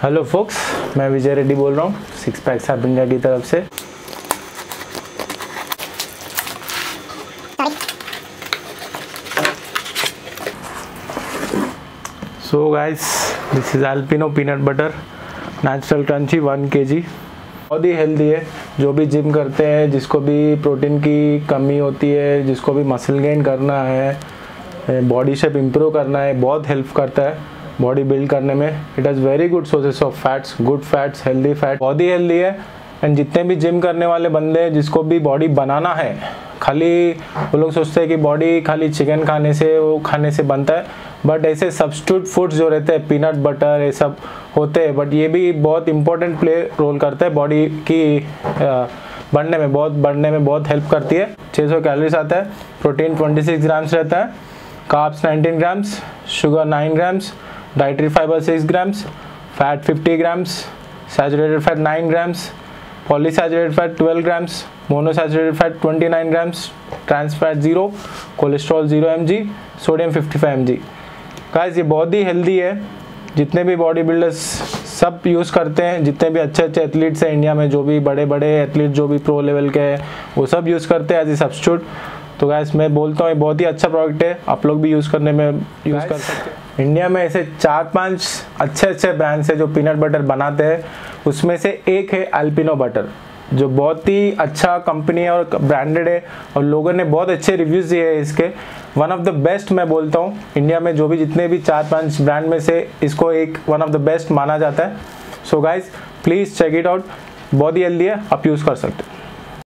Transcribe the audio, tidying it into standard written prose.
Hello focus, मैं विजय रेड्डी बोल रहा हूँ सिक्स पैक्स आप इंडिया की तरफ से। So guys, this is Alpino peanut butter natural crunchy 1 kg। बहुत ही हेल्दी है। जो भी जिम करते हैं, जिसको भी प्रोटीन की कमी होती है, जिसको भी मसल गेन करना है, बॉडी शेप इम्प्रूव करना है, बहुत हेल्प करता है बॉडी बिल्ड करने में। It has very good sources of fats, good fats, healthy fat, बहुत ही हेल्दी है। एंड जितने भी जिम करने वाले बंदे हैं, जिसको भी बॉडी बनाना है, खाली वो लोग सोचते हैं कि बॉडी खाली चिकन खाने से, वो खाने से बनता है, बट ऐसे सब्स्टिट्यूट फूड्स जो रहते हैं, पीनट बटर, ये सब होते हैं, बट ये भी बहुत इंपॉर्टेंट प्ले रोल करता है बॉडी की बढ़ने में बहुत हेल्प करती है। 600 कैलोरीज आता है, प्रोटीन 26 ग्राम्स रहता है, carbs 19 grams, sugar 9 grams, dietary fibre 6 grams, fat 50 grams, saturated fat 9 grams, polysaturated fat 12 grams, monosaturated fat 29 grams, trans fat 0, cholesterol 0 mg, sodium 55 mg। Guys, ये बहुत ही हेल्दी है। जितने भी बॉडी बिल्डर्स सब यूज़ करते हैं, जितने भी अच्छे एथलीट्स हैं इंडिया में, जो भी बड़े एथलीट जो भी प्रो लेवल के हैं, वो सब यूज़ करते हैं एज ए सब्स्टिट्यूट। तो गाइस, मैं बोलता हूँ ये बहुत ही अच्छा प्रोडक्ट है, आप लोग भी यूज़ करने में यूज़ कर सकते हैं। इंडिया में ऐसे 4-5 अच्छे ब्रांड्स हैं जो पीनट बटर बनाते हैं। उसमें से एक है अल्पिनो बटर, जो बहुत ही अच्छा कंपनी है और ब्रांडेड है, और लोगों ने बहुत अच्छे रिव्यूज़ दिए हैं इसके। वन ऑफ द बेस्ट मैं बोलता हूँ इंडिया में, जो भी जितने भी 4-5 ब्रांड में से इसको एक वन ऑफ द बेस्ट माना जाता है। So guys, please check it out, बहुत ही हेल्दी है, आप यूज़ कर सकते हैं।